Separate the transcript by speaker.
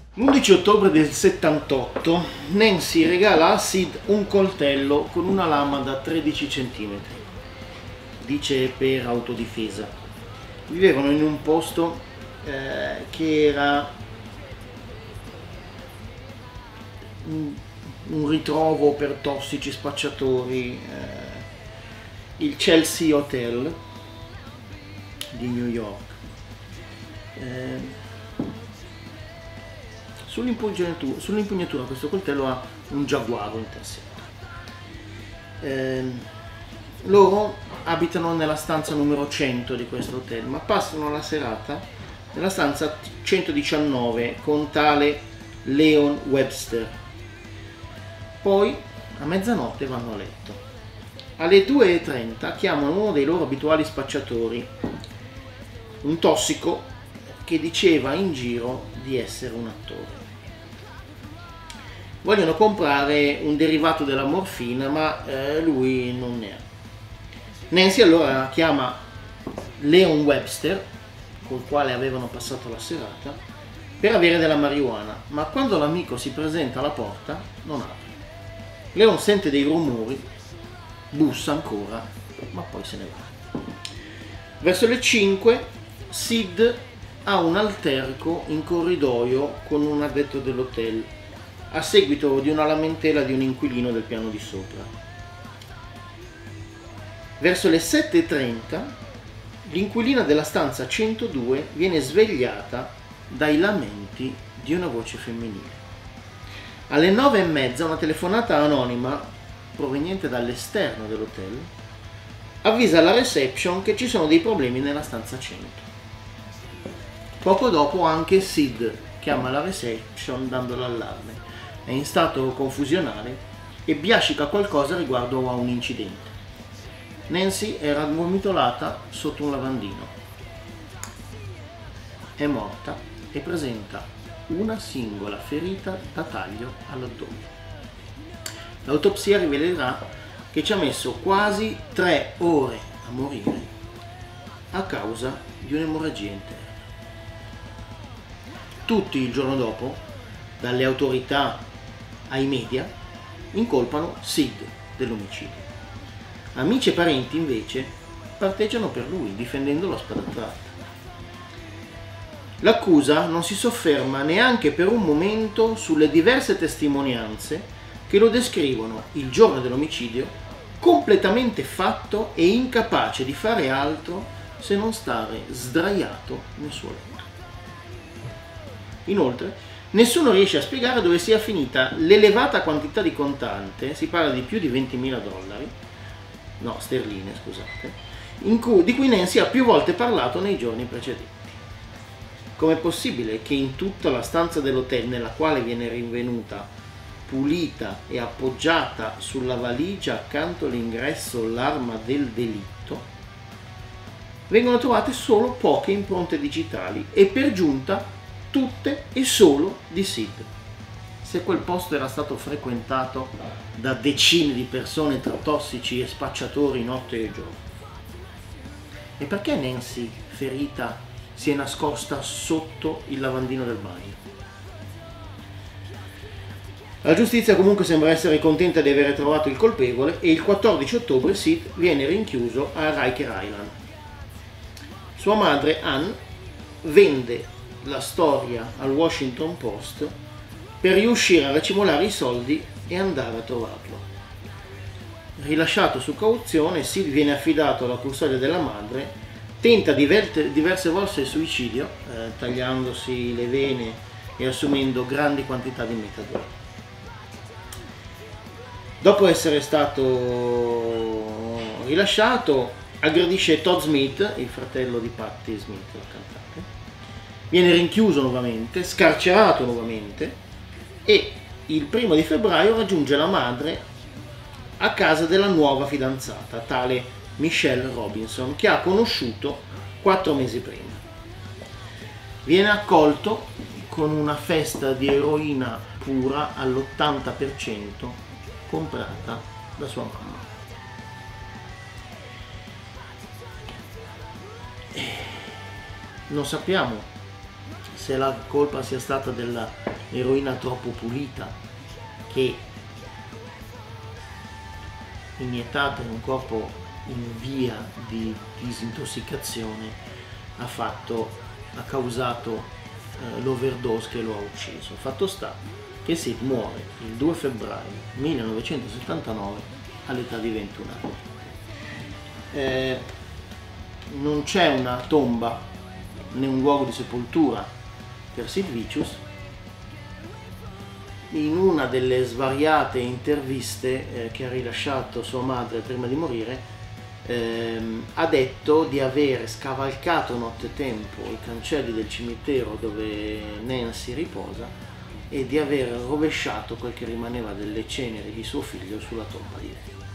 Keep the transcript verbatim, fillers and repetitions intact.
Speaker 1: l'undici ottobre del settantotto Nancy regala a Sid un coltello con una lama da tredici centimetri, dice per autodifesa. Vivevano in un posto eh, che era un, un ritrovo per tossici spacciatori, eh, il Chelsea Hotel di New York. Eh, Sull'impugnatura, sull'impugnatura questo coltello ha un giaguaro intersetto. Eh, loro abitano nella stanza numero cento di questo hotel, ma passano la serata nella stanza centodiciannove con tale Leon Webster. Poi a mezzanotte vanno a letto. Alle due e trenta chiamano uno dei loro abituali spacciatori, un tossico che diceva in giro di essere un attore. Vogliono comprare un derivato della morfina, ma eh, lui non ne ha. Nancy allora chiama Leon Webster, col quale avevano passato la serata, per avere della marijuana, ma quando l'amico si presenta alla porta non apre. Leon sente dei rumori, bussa ancora, ma poi se ne va. Verso le cinque Sid ha un alterco in corridoio con un addetto dell'hotel a seguito di una lamentela di un inquilino del piano di sopra. Verso le sette e trenta l'inquilina della stanza centodue viene svegliata dai lamenti di una voce femminile. Alle nove e mezza una telefonata anonima proveniente dall'esterno dell'hotel avvisa la reception che ci sono dei problemi nella stanza cento. Poco dopo anche Sid chiama la reception dando l'allarme. È in stato confusionale e biascica qualcosa riguardo a un incidente. Nancy era gomitolata sotto un lavandino. È morta e presenta una singola ferita da taglio all'addome. L'autopsia rivelerà che ci ha messo quasi tre ore a morire a causa di un'emorragia interna. Tutti il giorno dopo, dalle autorità ai media, incolpano Sid dell'omicidio. Amici e parenti invece parteggiano per lui, difendendolo a spada tratta. L'accusa non si sofferma neanche per un momento sulle diverse testimonianze che lo descrivono il giorno dell'omicidio completamente fatto e incapace di fare altro se non stare sdraiato nel suo letto. Inoltre, nessuno riesce a spiegare dove sia finita l'elevata quantità di contante, si parla di più di ventimila dollari, no, sterline, scusate, in cui, di cui Nancy ha più volte parlato nei giorni precedenti. Com'è possibile che in tutta la stanza dell'hotel nella quale viene rinvenuta, pulita e appoggiata sulla valigia accanto all'ingresso l'arma del delitto, vengono trovate solo poche impronte digitali e per giunta tutte e solo di Sid? Se quel posto era stato frequentato da decine di persone tra tossici e spacciatori notte e giorno. E perché Nancy, ferita, si è nascosta sotto il lavandino del bagno? La giustizia comunque sembra essere contenta di aver trovato il colpevole e il quattordici ottobre Sid viene rinchiuso a Riker Island. Sua madre, Ann, vende la storia al Washington Post per riuscire a racimolare i soldi e andare a trovarlo. Rilasciato su cauzione, Sid viene affidato alla custodia della madre, tenta diverse, diverse volte il suicidio, eh, tagliandosi le vene e assumendo grandi quantità di metadone. Dopo essere stato rilasciato, aggredisce Todd Smith, il fratello di Patti Smith, la cantante. Viene rinchiuso nuovamente, scarcerato nuovamente e il primo di febbraio raggiunge la madre a casa della nuova fidanzata, tale Michelle Robinson, che ha conosciuto quattro mesi prima. Viene accolto con una festa di eroina pura all'ottanta per cento comprata da sua mamma. Non sappiamo se la colpa sia stata della eroina troppo pulita che, iniettata in un corpo in via di disintossicazione, ha fatto ha causato eh, l'overdose che lo ha ucciso. Fatto sta che Sid muore il due febbraio millenovecentosettantanove all'età di ventuno anni. Eh, non c'è una tomba né un luogo di sepoltura per Sid Vicious. In una delle svariate interviste eh, che ha rilasciato sua madre prima di morire, ehm, ha detto di aver scavalcato nottetempo i cancelli del cimitero dove Nancy riposa e di aver rovesciato quel che rimaneva delle ceneri di suo figlio sulla tomba di lei.